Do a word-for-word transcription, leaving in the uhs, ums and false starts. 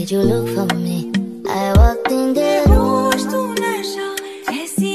did you look for me? I walked in the room. होश तू नशा ऐसी